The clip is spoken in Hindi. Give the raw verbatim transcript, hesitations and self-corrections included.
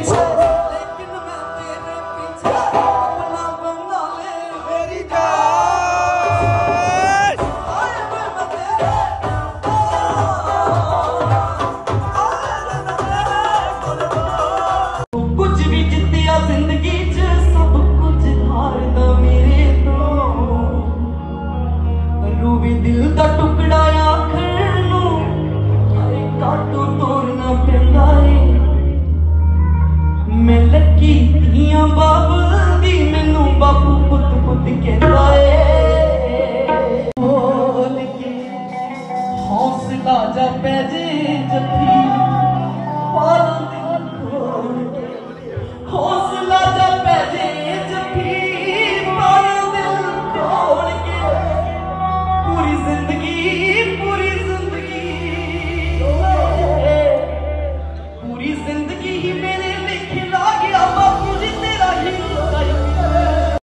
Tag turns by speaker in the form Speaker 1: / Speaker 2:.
Speaker 1: पीछे, लेकिन मैं तेरे पीछे अपना बंदा ले मेरी जान। आए मैं तेरे कुछ भी जितिया जिंदगी च सब कुछ हारदा मेरे तो रूबी दिल दा टुकड़ा आखर नू अरे काटो तोड़ना पैंदा है मैं लकी धियां बाबू दी मैनू बापू पुत पुत कहंदा है बोल के हौसला जा पै जे जब